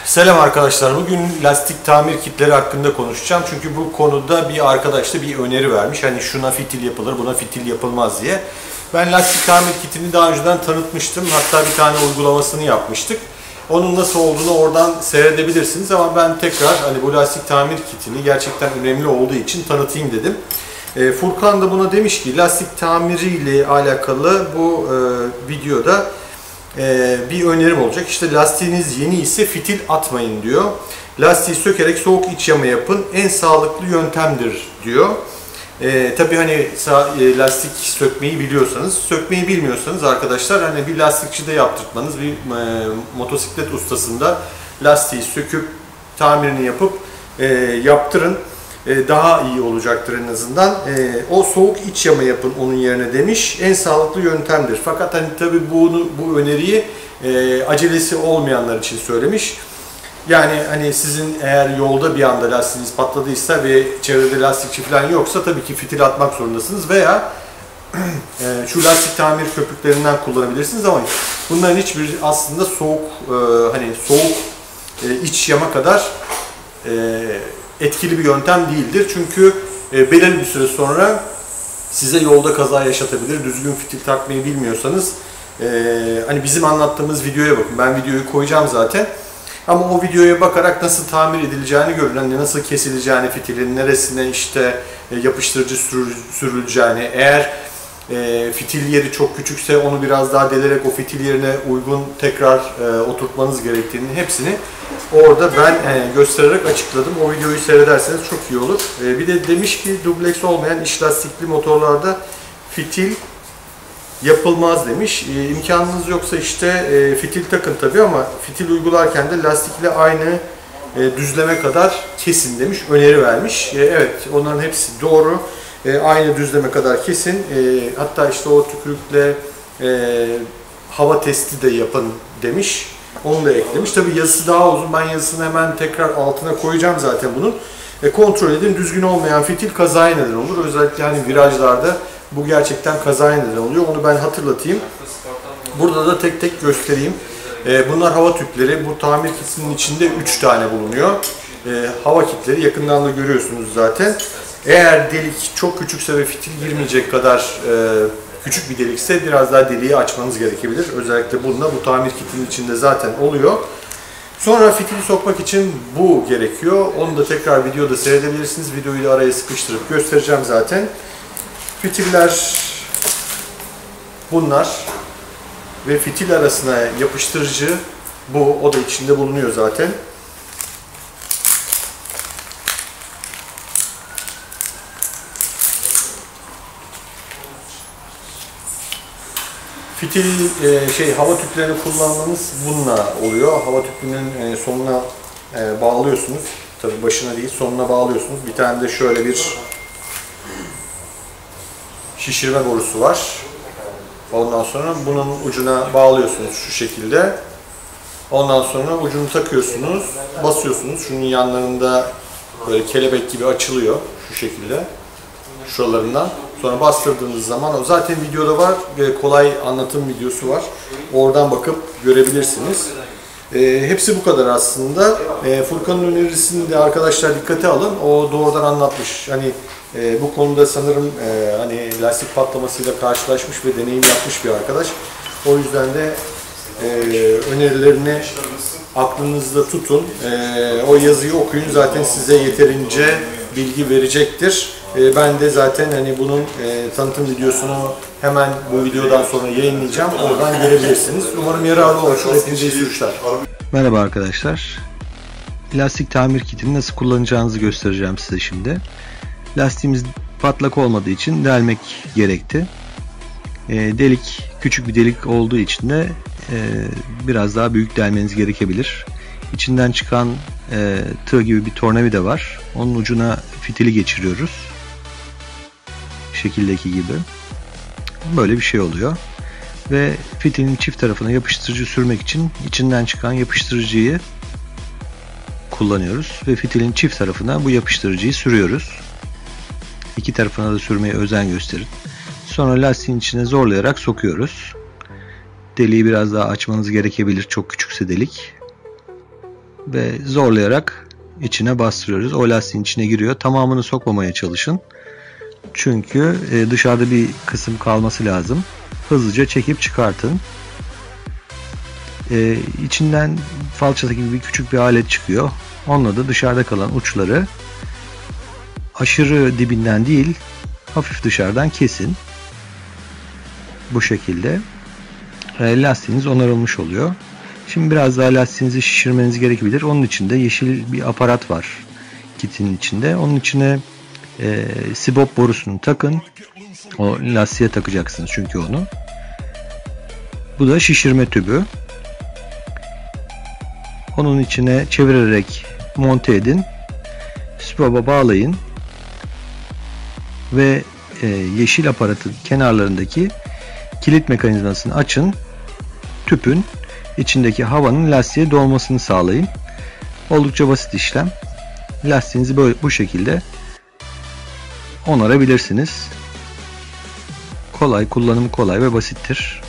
Selam arkadaşlar. Bugün lastik tamir kitleri hakkında konuşacağım. Çünkü bu konuda bir arkadaş da bir öneri vermiş. Hani şuna fitil yapılır, buna fitil yapılmaz diye. Ben lastik tamir kitini daha önceden tanıtmıştım. Hatta bir tane uygulamasını yapmıştık. Onun nasıl olduğunu oradan seyredebilirsiniz. Ama ben tekrar hani bu lastik tamir kitini gerçekten önemli olduğu için tanıtayım dedim. Furkan da buna demiş ki lastik tamiriyle alakalı bu videoda bir önerim olacak. İşte lastiğiniz yeni ise fitil atmayın diyor. Lastiği sökerek soğuk iç yama yapın. En sağlıklı yöntemdir diyor. Tabii hani lastik sökmeyi biliyorsanız, sökmeyi bilmiyorsanız arkadaşlar hani bir lastikçide yaptırtmanız, bir motosiklet ustasında lastiği söküp tamirini yapıp yaptırın. Daha iyi olacaktır en azından. O soğuk iç yama yapın onun yerine demiş. En sağlıklı yöntemdir. Fakat hani tabii bu öneriyi acelesi olmayanlar için söylemiş. Yani hani sizin eğer yolda bir anda lastiğiniz patladıysa ve çevrede lastikçi falan yoksa tabii ki fitil atmak zorundasınız veya şu lastik tamir köpüklerinden kullanabilirsiniz ama bunların hiçbir aslında soğuk hani soğuk iç yama kadar etkili bir yöntem değildir. Çünkü belirli bir süre sonra size yolda kaza yaşatabilir. Düzgün fitil takmayı bilmiyorsanız hani bizim anlattığımız videoya bakın. Ben videoyu koyacağım zaten. Ama o videoya bakarak nasıl tamir edileceğini görün. Hani nasıl kesileceğini, fitilin neresine işte yapıştırıcı sürüleceğini. Eğer fitil yeri çok küçükse onu biraz daha delerek o fitil yerine uygun tekrar oturtmanız gerektiğini hepsini orada ben göstererek açıkladım. O videoyu seyrederseniz çok iyi olur. Bir de demiş ki dubleks olmayan iç lastikli motorlarda fitil yapılmaz demiş. İmkanınız yoksa işte fitil takın tabii ama fitil uygularken de lastikle aynı düzleme kadar kesin demiş. Öneri vermiş. Evet, onların hepsi doğru. Aynı düzleme kadar kesin. Hatta işte o tükürükle hava testi de yapın demiş. Onu da eklemiş. Tabii yazısı daha uzun. Ben yazısını hemen tekrar altına koyacağım zaten bunun. Kontrol edin. Düzgün olmayan fitil kazaya neden olur. Özellikle hani virajlarda bu gerçekten kazaya neden oluyor. Onu ben hatırlatayım. Burada da tek tek göstereyim. Bunlar hava tüpleri. Bu tamir kitinin içinde 3 tane bulunuyor. Hava kitleri yakından da görüyorsunuz zaten. Eğer delik çok küçükse ve fitil girmeyecek kadar küçük bir delikse biraz daha deliği açmanız gerekebilir. Özellikle bununla bu tamir kitinin içinde zaten oluyor. Sonra fitili sokmak için bu gerekiyor. Onu da tekrar videoda seyredebilirsiniz. Videoyu da araya sıkıştırıp göstereceğim zaten. Fitiller bunlar ve fitil arasına yapıştırıcı bu. O da içinde bulunuyor zaten. Fitil hava tüplerini kullanmanız bununla oluyor. Hava tüpünün sonuna bağlıyorsunuz. Tabii başına değil, sonuna bağlıyorsunuz. Bir tane de şöyle bir şişirme borusu var. Ondan sonra bunun ucuna bağlıyorsunuz şu şekilde. Ondan sonra ucunu takıyorsunuz, basıyorsunuz. Şunun yanlarında böyle kelebek gibi açılıyor şu şekilde. Şuralarından. Sonra bastırdığınız zaman o zaten videoda var. Kolay anlatım videosu var. Oradan bakıp görebilirsiniz. Hepsi bu kadar aslında. Furkan'ın önerisini de arkadaşlar dikkate alın. O doğrudan anlatmış. Hani bu konuda sanırım hani lastik patlamasıyla karşılaşmış ve deneyim yapmış bir arkadaş. O yüzden de önerilerini aklınızda tutun. O yazıyı okuyun. Zaten size yeterince bilgi verecektir. Ben de zaten hani bunun tanıtım videosunu hemen bu videodan sonra yayınlayacağım. Oradan görebilirsiniz. Umarım yararlı olur. Hepinize iyi sürüşler. Merhaba arkadaşlar. Lastik tamir kitini nasıl kullanacağınızı göstereceğim size şimdi. Lastiğimiz patlak olmadığı için delmek gerekti. Delik küçük bir delik olduğu için de biraz daha büyük delmeniz gerekebilir. İçinden çıkan tığ gibi bir tornavida var. Onun ucuna fitili geçiriyoruz. Şekildeki gibi. Böyle bir şey oluyor. Ve fitilin çift tarafına yapıştırıcı sürmek için içinden çıkan yapıştırıcıyı kullanıyoruz. Ve fitilin çift tarafına bu yapıştırıcıyı sürüyoruz. İki tarafına da sürmeye özen gösterin. Sonra lastiğin içine zorlayarak sokuyoruz. Deliği biraz daha açmanız gerekebilir. Çok küçükse delik. ve zorlayarak içine bastırıyoruz. O lastiğin içine giriyor. Tamamını sokmamaya çalışın. Çünkü dışarıda bir kısım kalması lazım. Hızlıca çekip çıkartın. İçinden falçata gibi bir küçük bir alet çıkıyor. Onunla da dışarıda kalan uçları aşırı dibinden değil, hafif dışarıdan kesin. Bu şekilde lastiğiniz onarılmış oluyor. Şimdi biraz daha lastiğinizi şişirmeniz gerekebilir. Onun için de yeşil bir aparat var kitin içinde. Onun içine sibop borusunu takın. O lastiğe takacaksınız çünkü onu. Bu da şişirme tübü. Onun içine çevirerek monte edin. Sibop'a bağlayın. Ve yeşil aparatın kenarlarındaki kilit mekanizmasını açın. Tüpün içindeki havanın lastiğe dolmasını sağlayın. Oldukça basit işlem. Lastiğinizi böyle bu şekilde onarabilirsiniz. Kolay, kullanımı kolay ve basittir.